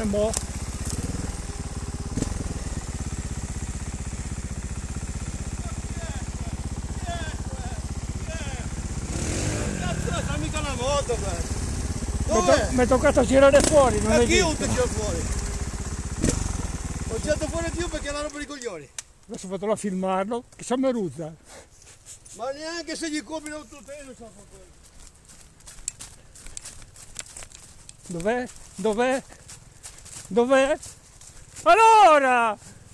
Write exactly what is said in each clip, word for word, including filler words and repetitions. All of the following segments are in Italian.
fermo. Cazzo, mica una moto, beh. Mi è toccato girare fuori, non è Anch'io ho visto. tirato fuori. Ho tirato fuori più perché è una roba di coglioni. Adesso vado a filmarlo, che si meruzza. Ma neanche se gli combino tutto, io non so fare. Dov'è? Dov'è? Dov'è? Allora!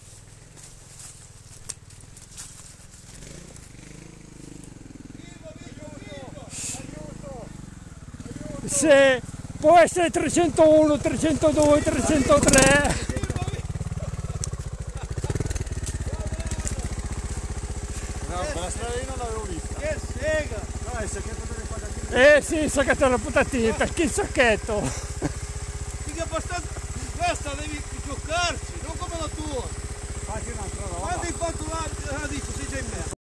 Se può essere trecentouno, trecentodue, trecentotre. No, quella strada lì non l'avevo vista. Che sega! No, è il sacchetto delle patatine. Eh sì, il sacchetto della patatina, chi il sacchetto?